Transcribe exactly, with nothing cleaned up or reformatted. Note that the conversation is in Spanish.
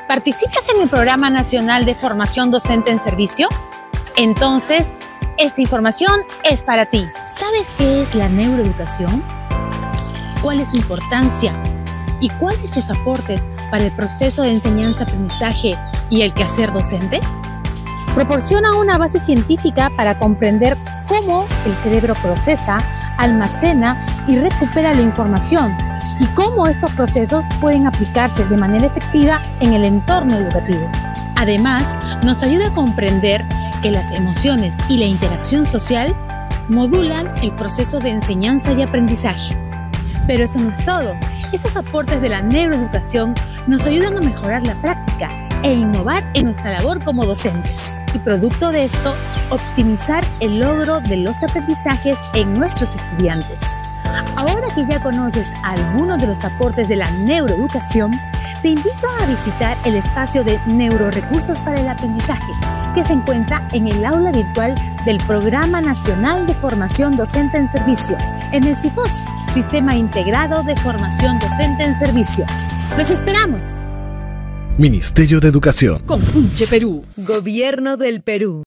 ¿Participas en el Programa Nacional de Formación Docente en Servicio? Entonces, esta información es para ti. ¿Sabes qué es la neuroeducación? ¿Cuál es su importancia? ¿Y cuáles sus aportes para el proceso de enseñanza-aprendizaje y el quehacer docente? Proporciona una base científica para comprender cómo el cerebro procesa, almacena y recupera la información y cómo estos procesos pueden aplicarse de manera efectiva en el entorno educativo. Además, nos ayuda a comprender que las emociones y la interacción social modulan el proceso de enseñanza y aprendizaje. Pero eso no es todo. Estos aportes de la neuroeducación nos ayudan a mejorar la práctica e innovar en nuestra labor como docentes. Y producto de esto, optimizar el logro de los aprendizajes en nuestros estudiantes. Ahora que ya conoces algunos de los aportes de la neuroeducación, te invito a visitar el espacio de Neurorecursos para el Aprendizaje, que se encuentra en el aula virtual del Programa Nacional de Formación Docente en Servicio, en el CIFOS, Sistema Integrado de Formación Docente en Servicio. ¡Los esperamos! Ministerio de Educación. Compunche Perú. Gobierno del Perú.